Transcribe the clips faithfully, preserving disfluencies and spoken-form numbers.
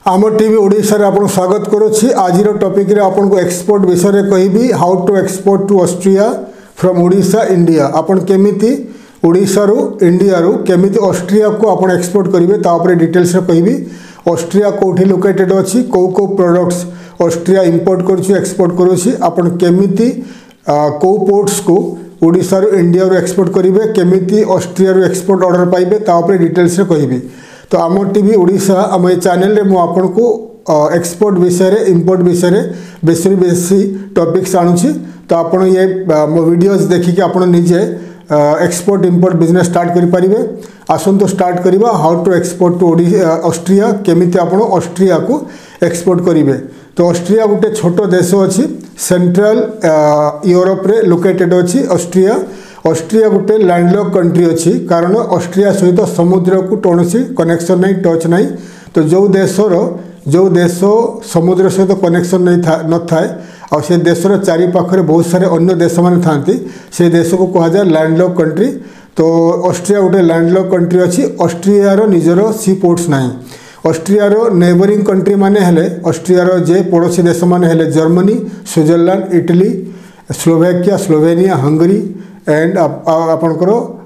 आम टीवी ओडिशा रे आपन स्वागत करूछि। आज टॉपिक रे आपन को एक्सपोर्ट विषय कहबी how to export to Austria from Odisha India. आपन केमिति ओडिशा रु इंडिया रु केमिति ऑस्ट्रिया को आपन एक्सपोर्ट करिवे ता ऊपर डिटेल्स रे कहबी। ऑस्ट्रिया कोठी लोकेटेड अछि, को को प्रोडक्ट्स ऑस्ट्रिया इंपोर्ट करूछि एक्सपोर्ट करूछि, आपन केमिति को पोर्ट्स को ओडिशा रु इंडिया रु एक्सपोर्ट करिवे, केमिति ऑस्ट्रिया रु एक्सपोर्ट ऑर्डर पाइबे ता ऊपर डिटेल्स रे कहबी। तो आम टीवी ओडिशा आम ये चैनल रे मु आपन को एक्सपोर्ट विषय रे इंपोर्ट विषय रे बेसी बेसी टॉपिक्स आणुछि। तो आपन ये मो वीडियोस देखि के आपन निजे एक्सपोर्ट इंपोर्ट बिजनेस स्टार्ट करि परिबे। आसन तो स्टार्ट करिबा how to export to Austria, केमिति आपन ऑस्ट्रिया को एक्सपोर्ट करिवे। तो ऑस्ट्रिया गोटे छोटो देश अछि, सेंट्रल यूरोप रे लोकेटेड अछि ऑस्ट्रिया। ऑस्ट्रिया गोटे लैंडलॉक कंट्री अच्छी, कारण ऑस्ट्रिया सहित समुद्र को कौन कनेक्शन नहीं, टच नहीं। तो जो देशर जो देश समुद्र सहित कनेक्शन नहीं था न थाए और से देशर चारि पाखरे बहुत सारे अन्य देश मान थांती, से देश को कहा जाए लैंडलॉक कंट्री। तो ऑस्ट्रिया गोटे लैंडलॉक कंट्री अच्छी। ऑस्ट्रियार निजर सी पोर्ट्स नहीं। ऑस्ट्रियार नेबरिंग कंट्री माने हेले ऑस्ट्रियार जे पड़ोसी देश माने हेले Germany, Switzerland, Italy, Slovakia, Slovenia, Hungary and आपणकर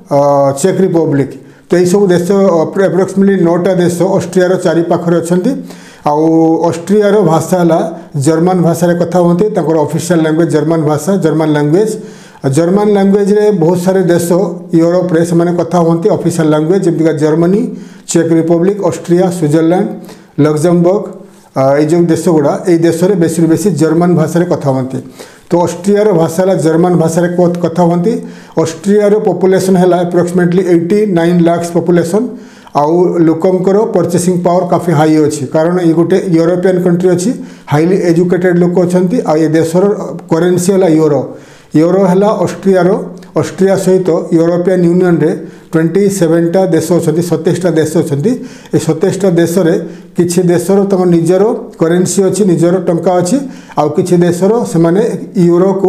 चेक रिपब्लिक। तो यही सब देश अप्रोक्सीमेटली नौटा देश ऑस्ट्रियार चारि पाखरे अछंती। आउ ऑस्ट्रियार भाषा है जर्मन भाषा रे कथा होती, तांकर ऑफिशियल लैंग्वेज जर्मन भाषा, जर्मन लैंग्वेज। जर्मन लैंग्वेज रे बहुत सारे देश यूरोप रे से माने कथा होती ऑफिशियल लैंग्वेज, जमिका जर्मनी, चेक रिपब्लिक, ऑस्ट्रिया, स्विट्जरलैंड, लग्जमबर्ग, ये जो देश गुड़ा ये देश में बेसी बेसी जर्मन भाषा रे कथा होती। तो ऑस्ट्रियार भाषा जर्मन भाषा रे कथा होती। ऑस्ट्रियार पॉपुलेशन है अप्रोक्सीमेटली नवासी लाख पॉपुलेशन। आउ लोकंकर परचेसिंग पावर काफी हाई अच्छी, कारण ये गोटे यूरोपियन कंट्री अच्छी, हाईली एजुकेटेड लोक अच्छा। आ ये देशर करेन्सी है यूरो। यूरो है ऑस्ट्रियार। ऑस्ट्रिया सहित यूरोपियन यूनियन रे सत्ताईस टा देश अच्छा, सत्ताईस टा देश अच्छा। ये सत्ताईस टा देश रे किछि देशर तक निजर करेन्सी अच्छी, निजर टंका अच्छी, आउ किछि देशर से माने यूरो को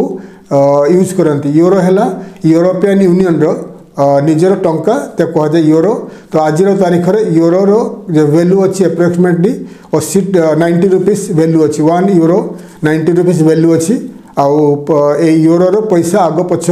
यूज करती। यूरो है यूरोपियन यूनियन रो निजर टंका ते कह जाए यूरो। तो आज तारीख में यूरो रो जो वैल्यू अच्छी अप्रोक्सीमेटली अस्सी नाइंटी रुपीस वैल्यू अच्छी, one euro ninety rupees value अच्छी। आउ ए यूरो रो पैसा आग पछ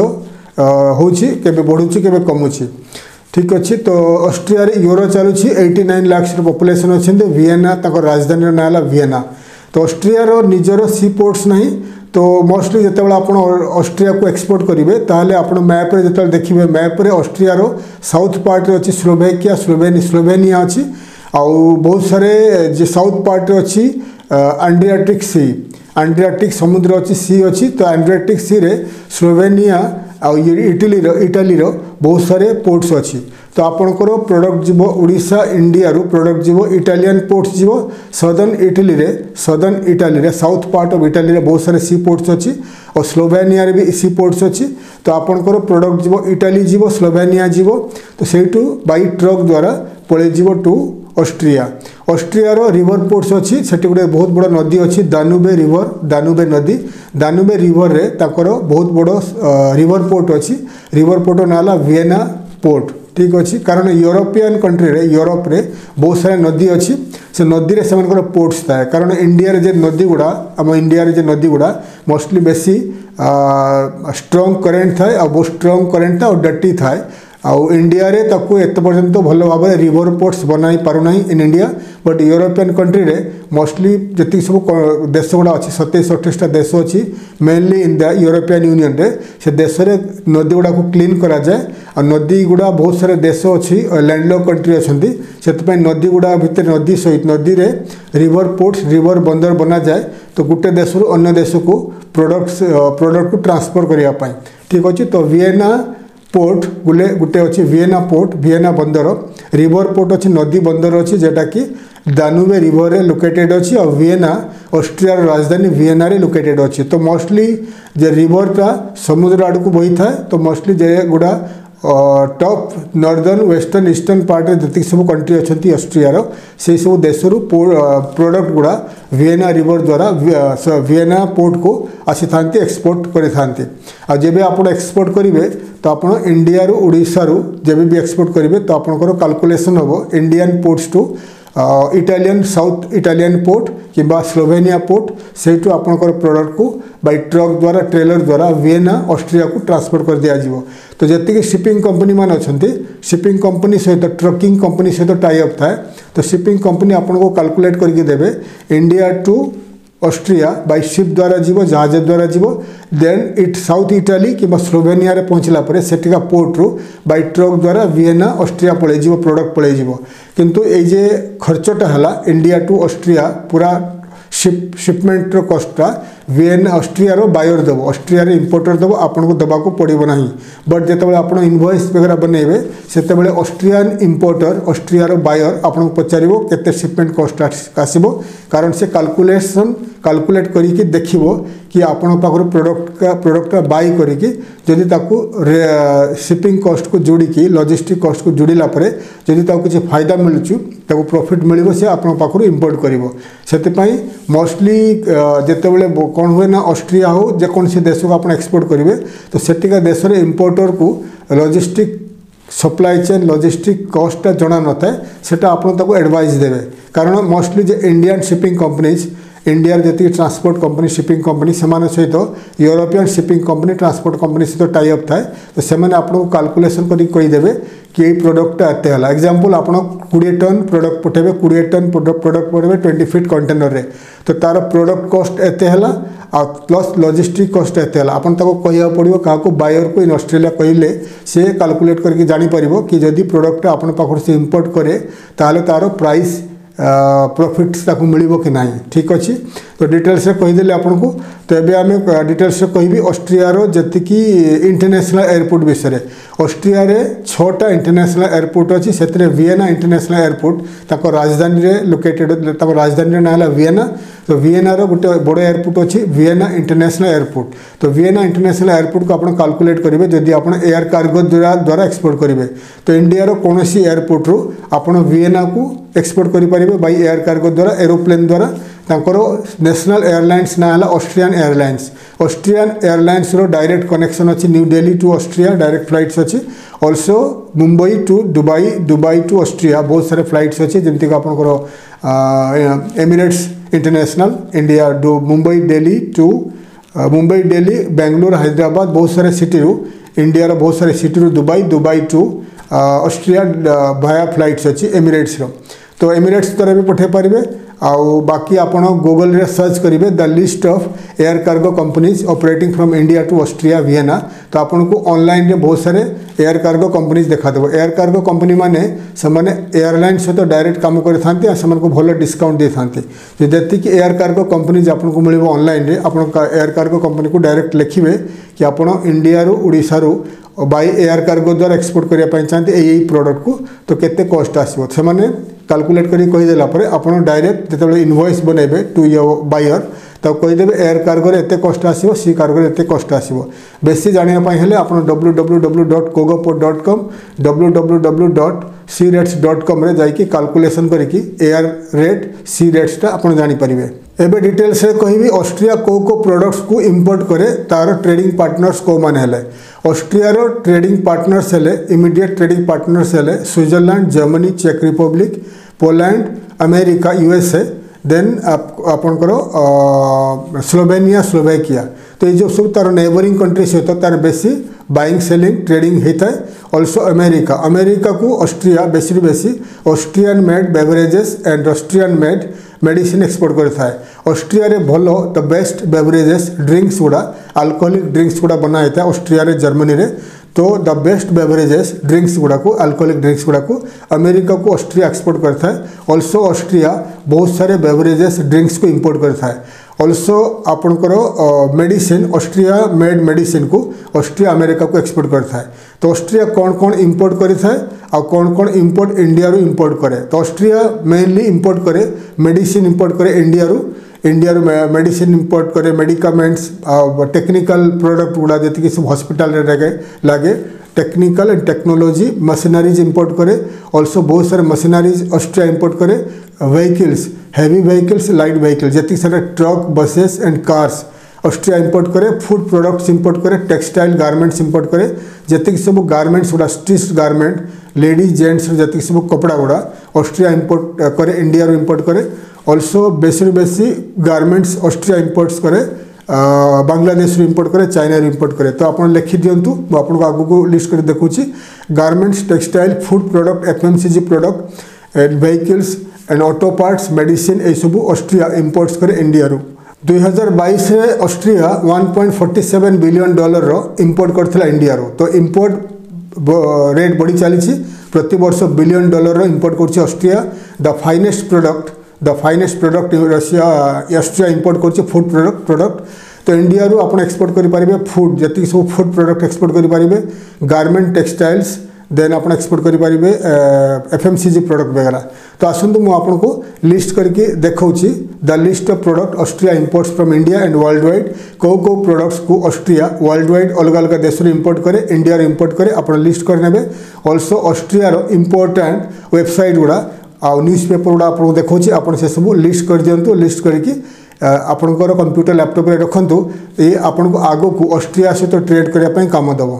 होछि, केबे बढ़ुछि केबे कमुछि, ठीक अच्छे। तो ऑस्ट्रिया रे यूरो चलुछि नवासी लाख पॉपुलेशन अच्छे। वियना ताको राजधानी ना है वियना। तो ऑस्ट्रिया रो निजर सी पोर्ट्स नहीं। तो मोस्टली जिते आप ऑस्ट्रिया को एक्सपोर्ट करेंगे ताहले आपण मैप रे जिते देखिए, मैप रे ऑस्ट्रिया रो साउथ पार्ट रे अच्छी स्लोवेकिया, स्लोवेनी स्लोवेनिया अच्छी। आउ बहुत सारे जे साउथ पार्ट रे अच्छी एड्रियाटिक सी, एड्रियाटिक समुद्र अच्छी, सी अच्छी। तो एड्रियाटिक सी रे स्लोवेनिया आउ इटली रो इटाली रो बहुत सारे पोर्ट्स अच्छी। तो आपणकर प्रोडक्ट जीव ओडिशा इंडिया रु प्रोडक्ट जीव इटालियन पोर्ट्स जीव सदर्न इटली रे, सदर्न इटाली रे साउथ पार्ट ऑफ इटाली रे बहुत सारे सी पोर्ट्स अच्छी और स्लोवेनिया रे भी सी पोर्ट्स अच्छी। तो आपणकर प्रोडक्ट जीव इटाली जीव, स्लोवेनिया जीव, तो सेठू बाई ट्रक द्वारा पळे जीव टू ऑस्ट्रिया। ऑस्ट्रियार रिवर पोर्ट्स अच्छी, सेठी गोटे बहुत बड़ नदी अच्छी दानुबे रिवर, दानुबे नदी। दानुबे रिवर रे ताकर बहुत बड़ रिवर पोर्ट अच्छी। रिवर पोर्ट ना वियना पोर्ट, ठीक अच्छी। कारण यूरोपियन कंट्री रे यूरोप रे बहुत सारे नदी अच्छी, से नदी रे से पोर्ट्स थाए। कारण इंडिया रे जे नदी गुड़ा आम इंडिया रे जे नदी गुड़ा मोस्टली बेसी स्ट्रॉन्ग करेन्ट थाए, आ बहुत स्ट्रॉन्ग करेन्ट था और डटी थाए। आउ इंडिया रे ताकू एत पर्यंत भल भाव रिवर पोर्ट्स बनाई पारुना in India. But European country रे मोस्टली जी सब देश गुड़ा अच्छी सतैश अठाईस टा देश अच्छी, mainly in the European Union रे से देश रे नदी गुड़ा को क्लीन करा जाए। और नदी गुड़ा बहुत सारे देश अच्छी लैंडलॉक कंट्री अच्छा, से नदी गुड़ा भितर नदी सहित नदी रे रिवर पोर्ट्स, रिवर बंदर बना जाए। तो गोटे देश रु अन्य देश को प्रोडक्ट्स प्रोडक्ट को ट्रांसफर करने, ठीक अच्छे। तो वियना पोर्ट गुले गोटे अच्छी वियना पोर्ट, वियना बंदर। रिवर पोर्ट अच्छी, नदी बंदर अच्छी, जेटा कि दानुबे रिवर रे लोकेटेड अच्छी। और वियना ऑस्ट्रिया राजधानी वियना रे लोकेटेड अच्छी। तो मोस्टली जे रिवरटा समुद्र आड़ को बही थाए, तो मोस्टली जे गुड़ा top northern western eastern part में जी सब कंट्री अच्छा ऑस्ट्रियार, से सब देश प्रोडक्ट गुड़ा वियना रिवर द्वारा वियना पोर्ट को आसी था एक्सपोर्ट करें। जब आप एक्सपोर्ट करेंगे तो आप इंडिया रु ओडिशा रु जब भी एक्सपोर्ट करेंगे तो आपंकर कैलकुलेशन हम Indian ports to Italian south Italian port किंबा स्लोवेनिया पोर्ट से आपंकर प्रोडक्ट को बाय ट्रक द्वारा ट्रेलर द्वारा वियना ऑस्ट्रिया को ट्रांसपोर्ट कर दिया जाव। तो जी शिपिंग कंपनी मान अच्छा शिपिंग कंपनी सहित ट्रकिंग कंपनी सहित टाई अप थाए तो शिपिंग कंपनी आपको कैलकुलेट करके देवे India to Austria by ship द्वारा जीव जहाज द्वारा जीव देन इट साउथ इटाली कि स्लोवेनिया रे पहुँचला पर सेठिका पोर्ट रु बाय ट्रक द्वारा वियना ऑस्ट्रिया पलि जीव प्रोडक्ट पलि जीव किंतु ए जे खर्चटा हला इंडिया टू ऑस्ट्रिया पूरा शिप शिपमेंट कस्टा वियना ऑस्ट्रिया रो बायर देव ऑस्ट्रिया रे इंपोर्टर देव आपको देवा पड़ो ना बट जिते आप इनवॉइस वगैरह बनइबे से ऑस्ट्रियन इंपोर्टर ऑस्ट्रिया रो बायर आपको पचार केते शिपमेंट कस्ट आसो कारण से कैलकुलेशन कैलकुलेट करके देखिबो कि आपण पाखर प्रोडक्ट का प्रोडक्ट का बाय करके जदि ताकू शिपिंग कस्ट को जोड़ी की लॉजिस्टिक कस्ट को जोड़िला परे जदि ताकू किसी फायदा मिलुछु ताकू प्रॉफिट मिलिबो से आपण पाखर इंपोर्ट करिवो सेते पई मोस्टली जेते बेले कौन हुए ना ऑस्ट्रिया हो जेकोसी देश को आप एक्सपोर्ट करेंगे तो सेटिका देश रे इंपोर्टर को लॉजिस्टिक सप्लाई चेन लॉजिस्टिक कॉस्टा जना न थाए सेटा आपको एडवाइस देवे कारण मोस्टली जे इंडियन शिपिंग कंपनीज इंडिया जी ट्रांसपोर्ट कंपनी शिपिंग कंपनी से सहित European shipping company transport company सहित टाई अप थाए तो से आपको कैलकुलेशन करदेवे कि ये प्रोडक्टा एत है एग्जांपल आप कोड़े टन प्रोडक्ट पठेबे कोड़े टन प्रोडक्ट पठेबे ट्वेंटी फीट कंटेनर रे तो तार प्रोडक्ट कॉस्ट एत है प्लस लॉजिस्टिक कॉस्ट एत है आपन ताको कहिया पड़िबो काको बायर को इन ऑस्ट्रेलिया कहले से कैलकुलेट करके जानि परिबो कि जदि प्रोडक्ट आपन पाखर से इंपोर्ट करे ताले तार प्राइस प्रॉफिट्स ताको मिलिबो कि नाही ठीक अछि। तो डिटेल्स रे कहिदेले आपन को तो एबे आमे डिटेल्स रे कहिबी ऑस्ट्रिया रो जति इंटरनेशनल एयरपोर्ट विषय रे ऑस्ट्रिया रे छटा इंटरनेशनल एयरपोर्ट अछि सेतरे वियना इंटरनेशनल एयरपोर्ट ताको राजधानी रे लोकेटेड ताको राजधानी रे नाला वियना तो वियना रो गोटे बड़ एयरपोर्ट अछि वियना इंटरनेशनल एयरपोर्ट तो वियना इंटरनेशनल एयरपोर्ट को आपण कैलकुलेट करिवे जदि आपण एयर कार्गो द्वारा द्वारा एक्सपोर्ट करिवे तो इंडिया रो कोनोसी एयरपोर्ट रो आपण वियना को एक्सपोर्ट करि परिबे बाय एयर कार्गो द्वारा एरोप्लेन द्वारा तांकर नेशनल एयरलाइंस ना हला ऑस्ट्रियन एयरलाइंस ऑस्ट्रियन एयरलाइंस रो डायरेक्ट कनेक्शन अछि New Delhi to Austria direct flights अछि also Mumbai to Dubai Dubai to Austria बहुत सारे फ्लाइट्स अच्छे जमीक आप Emirates international India to Mumbai Delhi to Mumbai Delhi Bangalore Hyderabad बहुत सारे सिटी रू इंडिया रो बहुत सारे सिटी रू दुबई दुबई टू ऑस्ट्रिया भाया फ्लाइट्स अच्छी एमिरेट्स रो तो एमिरेट्स द्वारा भी पठे पारे आउ बाकी आप गूगल रे सर्च करेंगे the list of air cargo companies operating from India to Austria Vienna तो आपको ऑनलाइन रे बहुत सारे एयर कार्गो कंपनीज देखा देव एयर कार्गो कंपनी माने से एयरलाइन सहित डायरेक्ट काम करते से भल डिस्काउंट दे था जी एयर कार्गो कंपनीज आपको मिल ऑनलाइन रे आप एयर कार्गो कंपनी को डायरेक्ट लिखे कि आप इंडिया रू ओडिशा रू बाय एयर कार्गो द्वारा एक्सपोर्ट करने चाहते यही प्रोडक्ट को तो केते कॉस्ट आसो से कैलकुलेट करी कहीदेला आप डायरेक्ट जिते इनवॉइस बनइबे टू योर बायर तो कहीदेवे एयर कार्गो रे एते कॉस्ट आसो सी कार्गो रे एते कॉस्ट आसो बेसी जानापी हेले आप W W W dot Cogoport dot com W W W dot searates dot com रे जाइए कैलकुलेशन करके एयर रेट सी रेट्सटा आप जानीपारे। एबे डिटेल्स रे कहिबी ऑस्ट्रिया को को प्रोडक्ट्स को इंपोर्ट करे तार ट्रेडिंग पार्टनर्स को माने हेले ऑस्ट्रिया रो ट्रेडिंग पार्टनर्स हेले इमीडिएट ट्रेडिंग पार्टनर्स हेले स्विट्जरलैंड जर्मनी चेक Republic Poland America USA then आपणकर स्लोवेनिया स्लोवेकिया तो ये जो सब तार नेबरिंग कंट्री सहित तार बेसी बाइंग सेलिंग ट्रेडिंग होता है। ऑल्सो अमेरिका अमेरिका को ऑस्ट्रिया बेसी बेसी Austrian made beverages and Austrian made medicine export करता है। ऑस्ट्रिया रे भलो द बेस्ट बेवरेजेस ड्रिंक्स गुड़ा अल्कोहलिक ड्रिंक्स गुड़ा बना होता है ऑस्ट्रिया रे जर्मनी रे तो द बेस्ट बेवरेजेस ड्रिंक्स गुड़ा को अल्कोहलिक ड्रिंक्स गुड़ा को अमेरिका को ऑस्ट्रिया एक्सपोर्ट करता है। ऑल्सो ऑस्ट्रिया बहुत सारे बेवरेजेस ड्रिंक्स को इंपोर्ट करता है। ऑल्सो आपणकर मेडिसिन ऑस्ट्रिया मेड मेडिसिन को ऑस्ट्रिया अमेरिका को एक्सपोर्ट करता है। तो ऑस्ट्रिया कौन कौन इंपोर्ट करता है और कौन कौन इंपोर्ट इंडिया रू इंपोर्ट करे तो ऑस्ट्रिया मेनली इंपोर्ट करे मेडिसिन इंपोर्ट करे इंडिया रू इंडिया रू मेडिसिन इंपोर्ट करे मेडिकामेंट्स टेक्निकल प्रोडक्ट गुड़ा जी सब हॉस्पिटल रे लगे लगे technical and technology machineries import करे। ऑल्सो बहुत सारे मशीनरीज ऑस्ट्रिया इंपोर्ट करे vehicles heavy vehicles light vehicle जी सारे truck buses and cars Austria import करे। फूड प्रोडक्ट्स इंपोर्ट करे टेक्सटाइल गारमेंट्स इंपोर्ट करे जी सब गारमेंट्स गुड़ा स्टिच्ड गारमेंट लेडीज जेंट्स जी सब कपड़ा गुड़ा ऑस्ट्रिया इंपोर्ट करे, इंडिया रो इंपोर्ट करे। ऑल्सो बेसी बेसी गारमेंट्स ऑस्ट्रिया इंपोर्ट्स करे, बांग्लादेश इंपोर्ट करे, चाइना इंपोर्ट करे। तो आप लिखि दिंतु, आपको आगु को लिस्ट कर देखुची। Garments, textile, food product, FMCG product and vehicles and auto parts, medicine ए सब ऑस्ट्रिया इंपोर्ट्स करे इंडिया रो। दुई हजार बाईस रे Austria one point forty seven billion dollar रो इंपोर्ट करथिला इंडिया रो। तो इंपोर्ट रेट बढ़ी चली, प्रति वर्ष बिलियन डॉलर रो इंपोर्ट करछि Austria. The finest product the finest product Russia Austria import करछि फूड प्रोडक्ट प्रोडक्ट तो इंडिया रू आप एक्सपोर्ट करें फूड जी सब फूड प्रोडक्ट एक्सपोर्ट करें, गारमेंट, टेक्सटाइल्स, देन आप एक्सपोर्ट करें एफएमसीजी प्रोडक्ट वगैरह। तो आसतु मुझे लिस्ट करके देखी the list of product Austria imports from India and worldwide. कौ कौ प्रोडक्ट्स को ऑस्ट्रिया वर्ल्ड वाइड अलग अलग देश में इंपोर्ट करे, इंडिया इंपोर्ट करे, आप लिस्ट करने। ऑल्सो ऑस्ट्रिया इंपोर्टेंट वेबसाइट गुड़ा आ न्यूज़ पेपर गुड़ा आपको देखा, आप से सब लिस्ट कर दिंतु। लिस्ट करके आपणकर कंप्यूटर लैपटॉप रे रखंतु, ये आपको आगो को ऑस्ट्रिया सहित ट्रेड करने काम देव।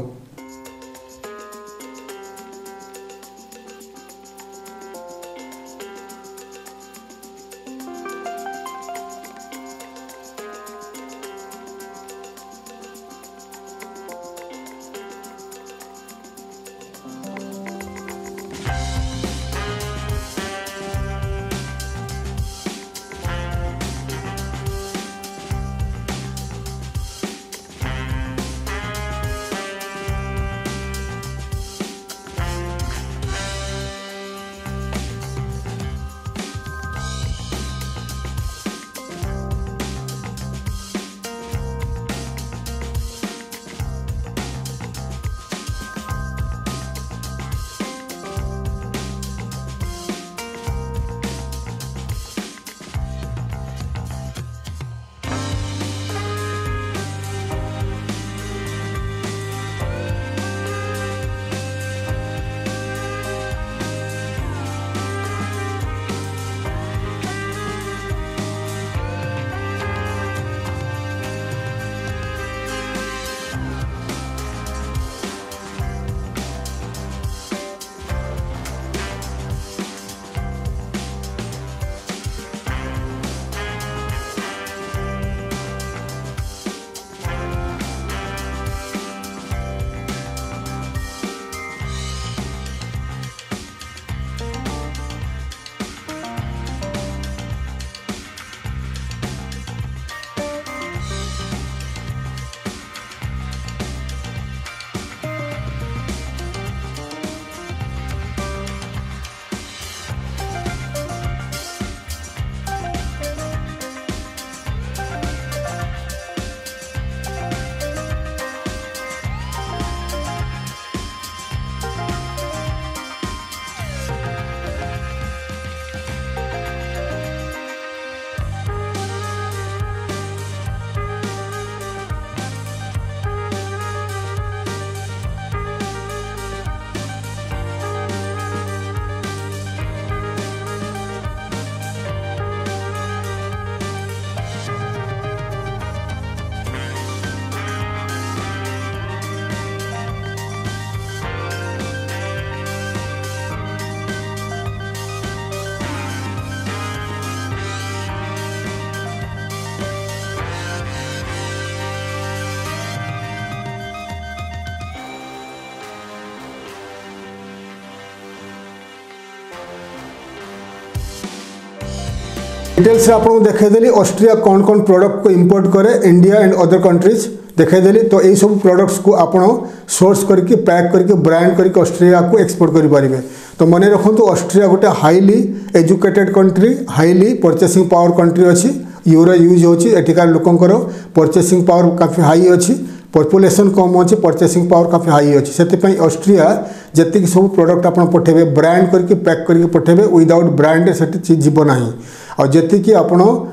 डिटेल्स आपको देखदेली ऑस्ट्रिया कौन कौन प्रोडक्ट को इंपोर्ट करे इंडिया एंड अदर कंट्रीज देखदेली। तो यही सब प्रोडक्ट्स को आप सोर्स करके पैक करके ब्रांड करके ऑस्ट्रिया को एक्सपोर्ट करेंगे। तो मन रखु ऑस्ट्रिया गोटे highly educated country, highly purchasing power country अच्छी, यूरो यूज होची, एଠିକାର ଲୋକଙ୍କର परचेसिंग पावर काफी हाई अच्छी, पॉपुलेशन कम अच्छे, परचेसिंग पावर काफी हाई अच्छी। से ऑस्ट्रिया जी सब प्रोडक्ट आप पठेबे ब्रांड करके पैक करके पठेबे, विदाउट ब्रांड से जीव ना। और जी आप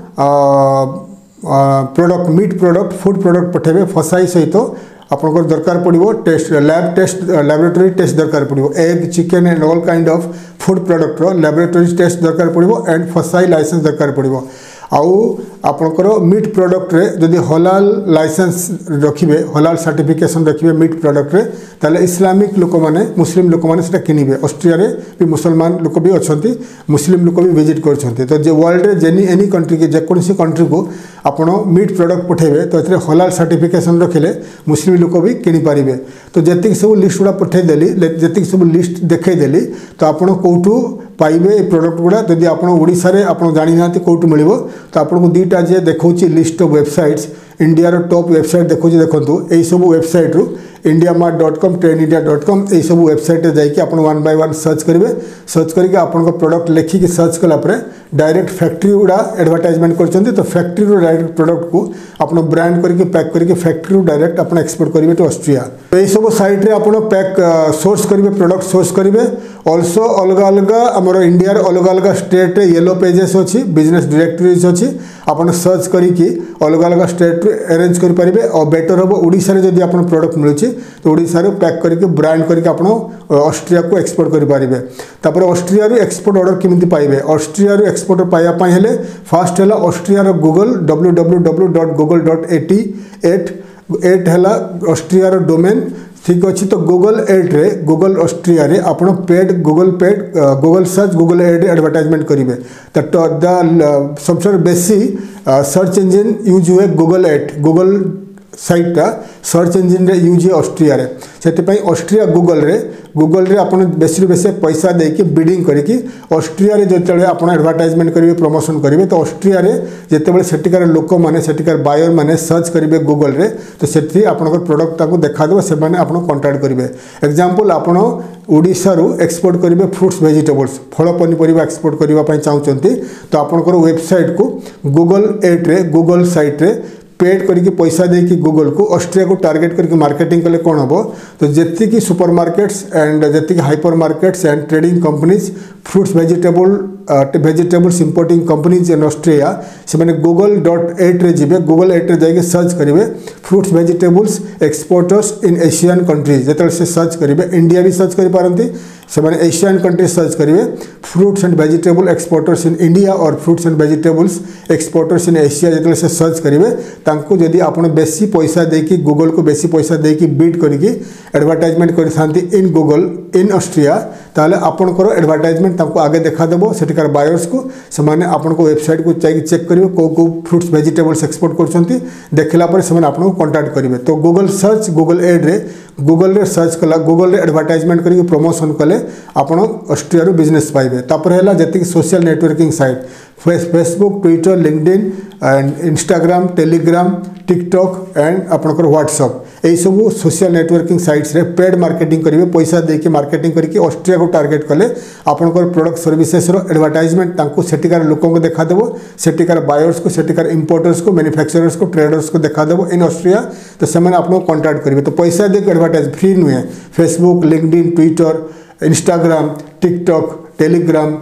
product meat product food product पठेबे फसाई सहित आपको दरकार पड़ो test lab test laboratory test दरकार पड़ो, egg chicken and all kind of food product laboratory test दरकार पड़ो एंड फसाई लाइसेंस दरकार पड़ो आउ आपणकर मीट प्रोडक्ट रे जदि हलाल लाइसेंस रखिबे हलाल सर्टिफिकेशन रखिबे मीट प्रोडक्ट रे ताले इस्लामिक लोक माने मुस्लिम लोक माने सेटा किनिबे ऑस्ट्रिया रे भी मुसलमान लोक भी अछंती मुस्लिम लोक भी विजिट करछंती तो जे वर्ल्ड रे जेनी एनी कंट्री के जे कोनसी कंट्री को आपण मीट प्रोडक्ट पठेबे तो एथरे हलाल सर्टिफिकेशन रखिले मुस्लिम लोक भी किनि पारिबे तो जेतिक सब लिस्ट गुडा पठे देली जेतिक सब लिस्ट देखै देली तो आपण कोठू पाइबे ए प्रोडक्ट गुडा जदि आपण ओडिसा रे आपण जानि नाते कोठू मिलिबो तो आपको दुईटा जे देखौची लिस्ट ऑफ वेबसाइट्स इंडिया रो टॉप वेबसाइट देखौची देखंतु एई सब वेबसाइट रू IndiaMART dot com TradeIndia dot com एई सब वेबसाइट रे जाइके आपण वन बाय वन सर्च करिवे सर्च करके आपण को प्रोडक्ट लेखि के सर्च कला परे डायरेक्ट फैक्ट्री गुडा एडवर्टाइजमेंट करछंती तो फैक्ट्री रो डायरेक्ट प्रोडक्ट को आपण ब्रांड करके पैक करके फैक्ट्री रू डायरेक्ट आपण एक्सपोर्ट करिवे टू ऑस्ट्रिया तो एई सब साइट रे आपण पैक सोर्स करिवे प्रोडक्ट सोर्स करिवे ऑल्सो अलग अलग हमर इंडिया रो अलग अलग स्टेट रे येलो पेजेस अछि बिजनेस डायरेक्टरीज अछि आपण सर्च करिके अलग अलग स्टेट रे अरेंज करि परिबे और बेटर हो ओडिसा रे जदि आपण प्रोडक्ट मिलुछि तो ओडिसा रे पैक करके ब्रांड करके आपण ऑस्ट्रिया को एक्सपोर्ट करि परिबे तापर ऑस्ट्रिया रो एक्सपोर्ट ऑर्डर केमिति पाइबे ऑस्ट्रिया रो एक्सपोर्ट पाया पई हेले फर्स्ट हला ऑस्ट्रिया रो Google W W W dot Google dot AT at at हला ऑस्ट्रिया रो डोमेन ठीक अच्छी तो गूगल एड रे गूगल ऑस्ट्रिया रे आपण paid Google paid Google search Google ad advertisement करिवे तो द सबसे बेसी सर्च इंजिन यूज हुए गूगल एड गूगल साइट टा सर्च इंजिन रे यूज है ऑस्ट्रिया रे सेते ऑस्ट्रिया गूगल रे गूगल रे आपण बेसी बेसी पैसा देके बिडिंग करके ऑस्ट्रिया रे जेतेबेले आपण एडवर्टाइजमेंट करिवे प्रमोशन करिवे तो ऑस्ट्रिया रे जेतेबेले सेटिकार लोक माने सेटिकार बायर माने सर्च करिवे गूगल रे तो सेठी आपनकर प्रोडक्ट ताको देखा देबो से माने आपण कांटेक्ट करिवे एग्जांपल आपण ओडिसा रू एक्सपोर्ट करिवे फ्रूट्स वेजिटेबल्स फल पनीपरिबा एक्सपोर्ट करिवा पई चाहउचंती तो आपनकर वेबसाइट को गूगल एड रे गूगल साइट रे पेड करके पैसा देकी गूगल को ऑस्ट्रिया को टारगेट करके मार्केटिंग कले कौन हम तो जी की सुपर मार्केट्स एंड जी hyper markets and trading companies fruits vegetable vegetables importing companies in Austria से मैंने गूगल डॉट एट रे जीवे गूगल एट रे जाके सर्च करेंगे fruits vegetables exporters in Asian countries जो से सर्च करेंगे इंडिया भी सर्च करें से मैंने एशियन कंट्रीज सर्च करेंगे fruits and vegetable exporters in India और fruits and vegetables exporters in Asia जो से सर्च करेंगे तांको जदि आपण बेसी पैसा देकी गूगल को बेसी पैसा देकी बीट करके एडवर्टाइजमेंट करथांती इन गूगल इन ऑस्ट्रिया ताले आपनकर एडवर्टाइजमेंट तांको आगे देखा देबो सेटिकार बायर्स को से माने आपन को वेबसाइट को जाई चेक करिवे को को फ्रूट्स वेजिटेबल्स एक्सपोर्ट करछंती देखला पर से माने आपन को कांटेक्ट करिवे तो गूगल सर्च गूगल एड रे गूगल रे सर्च कला गूगल रे एडवर्टाइजमेंट करके प्रमोशन कले आपन ऑस्ट्रिया रो बिजनेस पाइबे तापर हैला जति social networking site Facebook Twitter LinkedIn and Instagram Telegram TikTok and आपनकर व्हाट्सएप यही सब सोशल नेटवर्किंग साइट्स रे पेड मार्केटिंग करेंगे पैसा देके मार्केटिंग करके ऑस्ट्रिया को टारगेट कले आपनकर प्रोडक्ट सर्विसेस रो एडवर्टाइजमेंट तांको सेटिकार लोकों को देखा देबो सेटिकार बायर्स को सेटिकार इंपोर्टर्स को मैन्युफैक्चरर्स को ट्रेडर्स को देखा देबो इन ऑस्ट्रिया तो से मैंने आपको कांटेक्ट करेंगे तो पैसा देके एडवर्टाइज फ्री नुहे Facebook LinkedIn Twitter Instagram TikTok Telegram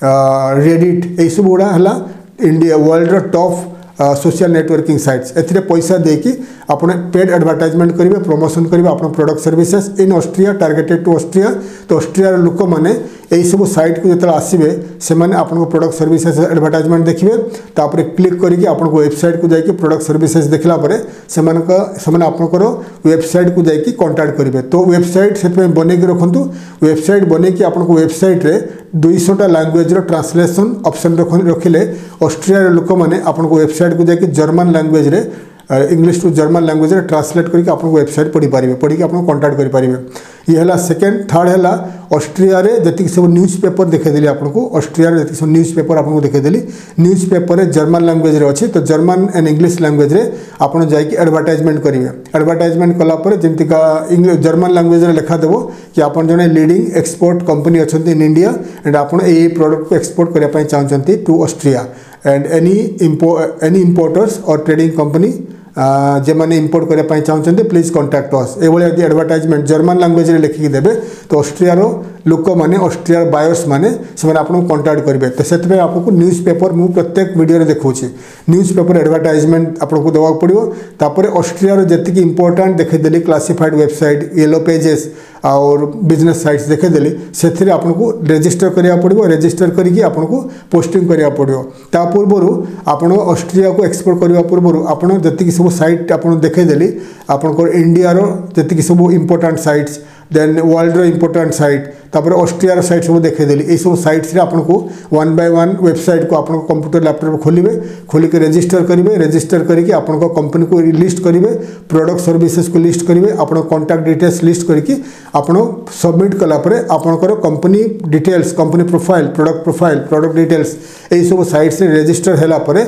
Reddit यही सब गुड़ा है India world top social networking sites एथिरे पैसा देकी आपने पेड एडवर्टाइजमेंट करेंगे प्रमोशन करेंगे अपना product services in Austria targeted to Austria तो ऑस्ट्रिया लोक मैंने यही सब साइट को जो आसवे से मैंने आपको प्रोडक्ट सर्विसेस एडवर्टाइजमेंट देखिए तापर क्लिक करके आपको वेबसाइट को जाकि प्रोडक्ट सर्विसेस देखला परे से मैंने आपंकर वेबसाइट को जाकि कांटेक्ट करेंगे तो वेबसाइट से बनैकी रखु वेबसाइट बनैकी आपको वेबसाइट रे दुईशटा लैंग्वेज ट्रांसलेशन ऑप्शन रखिले ऑस्ट्रिया लोक मैंने आपको वेबसाइट को जाकि जर्मन लैंग्वेज रे इंग्लिश टू जर्मन लैंग्वेज रे ट्रांसलेट करके आपको वेबसाइट पढ़ी पारे पढ़ी के आपको कांटेक्ट करि पारे ये है सेकेंड थर्ड है ऑस्ट्रिया रे जति सब न्यूज पेपर देखेदेली आपको ऑस्ट्रिया रे जति सब न्यूज पेपर आपको देखेदेली न्यूज पेपर रे जर्मन लैंग्वेज रे अच्छी तो जर्मन एंड इंग्लिश लैंग्वेज रे आपन जाइए एडवर्टाइजमेंट करेंगे एडवर्टाइजमेंट कला पर जमीका जर्मन लैंग्वेज रे लिखा देबो कि आपन जने लीडिंग एक्सपोर्ट कंपनी अच्छी इन इंडिया एंड आपन ए प्रोडक्ट को एक्सपोर्ट करने चाहते टू ऑस्ट्रिया एंड एनी इम्पो एनी इम्पोर्टर्स और ट्रेडिंग कंपनी जे मैंने इंपोर्ट करने चाहते प्लीज कॉन्टैक्ट अस ये एडवर्टाइजमेंट जर्मन लैंग्वेज रे लिखिकी देबे तो ऑस्ट्रिया रो लोक मैंने ऑस्ट्रिया बायर्स मैंने से आपको कंटाक्ट करेंगे। तो से आपको न्यूज़ पेपर मु प्रत्येक वीडियो देखा न्यूज़ पेपर एडवर्टाइजमेंट आपको देवाक पड़ो। तापर ऑस्ट्रिया जी इंपोर्टाट देखीदेली क्लासिफाइड वेबसाइट येलो पेजेस और बिजनेस साइट्स देखीदेली से आपको रेजिस्टर करा पड़ो। रेजिस्टर करके आपको पोस्टिंग करा पड़ो। ता पूर्व आप ऑस्ट्रिया को एक्सपोर्ट करने पूर्व आपड़ जी सब साइट आप देखीदेली आपंकर इंडिया जी सब important sites then world important site तापर ऑस्ट्रिया साइट सब देखीदेली। ये सब साइट्स आपको वन बाय वन वेबसाइट को आप कंप्यूटर लैपटॉप खोलिए खोलिक रेजिस्टर करेंगे। रेजिस्टर करके आप कंपनी को लिस्ट करेंगे प्रोडक्ट सर्विसेज को लिस्ट करेंगे आप कॉन्टैक्ट डिटेल्स लिस्ट करके आप सबमिट कलापर आपंकर company details company profile product profile product details यही सब साइट्स रेजिस्टर है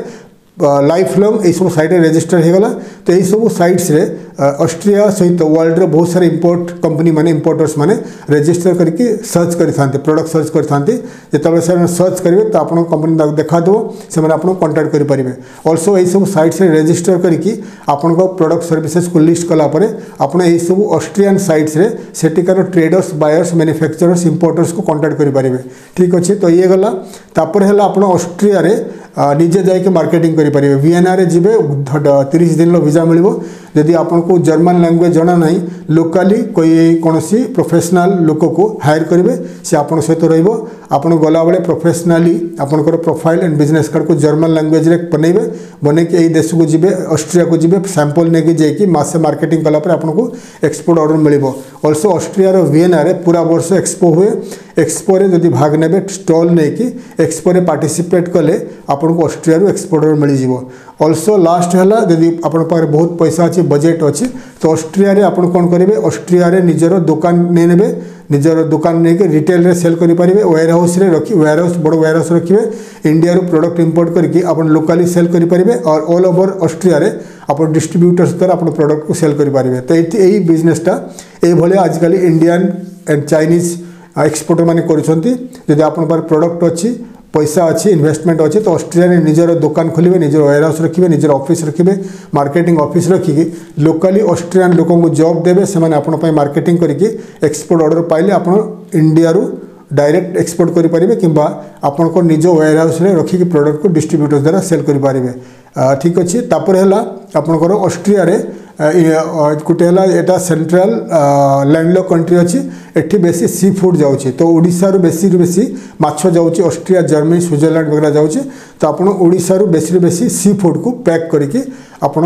लाइफ लॉन्ग यही सब साइट रेजिस्टर होगला। तो यही सब साइट्स रे ऑस्ट्रिया सहित वर्ल्ड रे बहुत सारे इंपोर्ट कंपनी माने इंपोर्टर्स माने रेजिस्टर करके सर्च करते प्रोडक्ट सर्च करते जो से सर्च करेंगे तो आप कंपनी देखा दो से आपको कंटाक्ट करेंगे। ऑल्सो यही सब साइट्स रे रेजिस्टर करके आपण प्रोडक्ट सर्विसेज को लिस्ट कलापर आप सब ऑस्ट्रियन साइट्स रे सेटिकार ट्रेडर्स बायर्स मैन्युफैक्चरर्स इंपोर्टर्स को कंटाक्ट करेंगे। ठीक अच्छे। तो ये गला तापर है आप ऑस्ट्रिया रे निजे जाके मार्केटिंग करेंगे। वीएनआर जी तीस दिन वीजा मिल जदि आपको जर्मन लैंग्वेज जना ना लोकाली कोई कौन सी प्रोफेशनल लोक को हायर करेंगे से आप सहित रहा गला बेले प्रोफेशनाली आपंकर प्रोफाइल एंड बिजनेस कार्ड को जर्मन लैंग्वेज रे बनइबे बनैक यही देश को जीवे ऑस्ट्रिया को जीवे सैंपल लेके जाकि मासे मार्केटिंग कलापर आपको एक्सपोर्ट ऑर्डर मिल। ऑल्सो ऑस्ट्रिया वीएनआर पूरा वर्ष एक्सपो हुए। एक्सपो रे जदि भाग ने स्टॉल नहीं कि एक्सपो रे पार्टिसिपेट कले आपको ऑस्ट्रिया एक्सपोर्ट ऑर्डर मिल जाव। ऑल्सो लास्ट है जदि आप बहुत पैसा अच्छी बजेट अच्छी तो ऑस्ट्रिया रे आप कौन करेंगे ऑस्ट्रिया रे निजर दुकान नहीं ने निजर दुकान नहीं कि रिटेल रे सेल करेंगे। वेयर हाउस रे रखी वेयर हाउस बड़ वेयर हाउस रखिए इंडिया प्रोडक्ट इंपोर्ट करके आप लोकाली सेल करेंगे और ऑल ओवर ऑस्ट्रिया रे आप डिस्ट्रीब्यूटर्स द्वारा आप प्रोडक्ट को सेल करेंगे। तो यही बिजनेसटा ये आजिकल इंडियन एंड चाइनीज एक्सपोर्टर मैंने कर आप प्रोडक्ट अच्छी पैसा अच्छी इन्वेस्टमेंट अच्छी तो ऑस्ट्रिया रे निजर दुकान खोलिए निजर वेयर हाउस रखिए निजर ऑफिस रखिए मार्केटिंग ऑफिस रखिकी लोकाली ऑस्ट्रियन लोक को जॉब देवे से आपंप मार्केटिंग करके एक्सपोर्ट ऑर्डर पाइले आप इंडिया रू डायरेक्ट एक्सपोर्ट करेंगे कि आपण निज वेयर हाउस रे रखिकी प्रोडक्ट को डिस्ट्रीब्यूटर्स द्वारा सेल करेंगे। ठीक अच्छे। तापर है आपंकर ऑस्ट्रिया रे गोटे है सेंट्रल लैंडलॉक कंट्री अच्छी एठी बेसी सी फूड जाऊँगी तो ओडिशा रू बेसी रु बेसी माछ जाऊँगी ऑस्ट्रिया जर्मनी स्विट्जरलैंड वगैरह जाऊँगी तो आप ओडिशा रू बेसी रु बेसी सी फूड को पैक करके आपण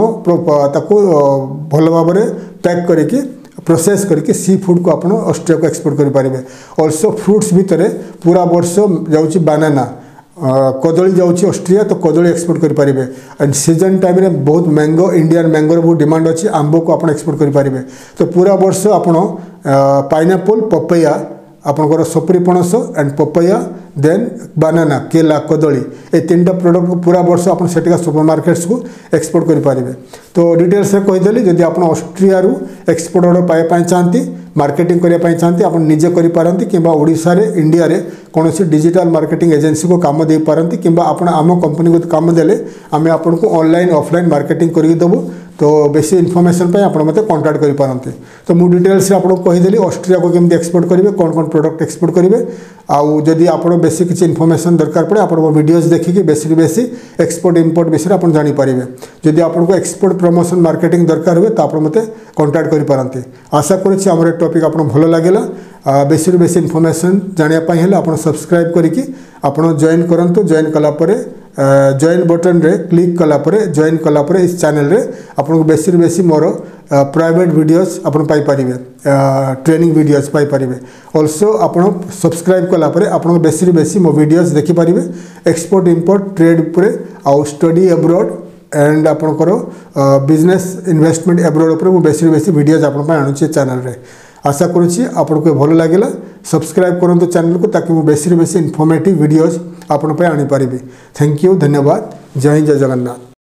भल भाव में पैक करके प्रोसेस करके सी फूड को आप ऑस्ट्रिया को एक्सपोर्ट करेंगे। ऑल्सो फ्रूट्स भितर पूरा वर्ष जाऊँगी बानाना कदली जाऊँगी ऑस्ट्रिया तो कदली एक्सपोर्ट करेंगे। एंड सीजन टाइम रे बहुत मैंगो इंडियन मैंगोर बहुत डिमांड अच्छी आंब को आप एक्सपोर्ट करेंगे। तो पूरा वर्ष आप पाइनएप्पल पपैया आपंकर सपुरी पणस एंड पपैया देन बानाना केला कदली ये तीन टा प्रोडक्ट को पूरा वर्ष आप सुपर मार्केट्स को एक्सपोर्ट करेंगे। तो डिटेल्स कहीदेली जदि आप ऑस्ट्रिया रू एक्सपोर्ट ऑर्डर पाइबा चाहती मार्केटिंग करने चाहती आप निजे करेंगे कि ओडिशा रे इंडिया रे कौन सी डिजिटल मार्केटिंग एजेंसी को काम दे पारती कि आम कंपनी को काम देले आम आपको ऑनलाइन ऑफलाइन मार्केटिंग करके देबू। तो बेसी इनफॉरमेशन पे आप मत कांटेक्ट कर पारती। तो मु डिटेल्स आपको कहीदेली ऑस्ट्रिया को केमती एक्सपोर्ट करेंगे कौन कौन प्रोडक्ट एक्सपोर्ट करेंगे आउ जदि आप बेसी किसी इनफॉरमेशन दरकार पड़े आप वीडियोस देखिए बेसी बेसी एक्सपोर्ट इंपोर्ट विषय आप जानीपारे। जदि आपको एक्सपोर्ट प्रमोशन मार्केटिंग दरकार हुए तो आप मत कांटेक्ट कर पारती। आशा करुच्ची आम टॉपिक आपको भल लगे बेसी रु बेसी इनफॉरमेशन जानापी हेल्ले आप सब्सक्राइब करके आप जॉइन करूँ। जॉइन कलापर जॉइन बटन रे क्लिक कलापर जॉइन कलापर इस चैनल रे आपको बेसी रु बेसी मोर प्राइवेट वीडियोस आप पाइपर ट्रेनिंग वीडियोस पाइपर। ऑल्सो आप सब्सक्राइब कलापर आप बेसी रु बेसी मो वीडियोस देखिपारे एक्सपोर्ट इंपोर्ट ट्रेड उपरे आउ स्टडी एब्रॉड एंड आपंकर बिजनेस इन्वेस्टमेंट एब्रॉड उपर बेसी रु बेसी वीडियोस आप आणुचे चैनल रे। आशा करुच्ची आपको भल लगे सब्सक्राइब करूँ चैनल को ताकि बेसी रु बेसी इनफॉर्मेटिव वीडियोस आपण आनी पारिबी। थैंक यू धन्यवाद। जय हिंद जय जगन्नाथ।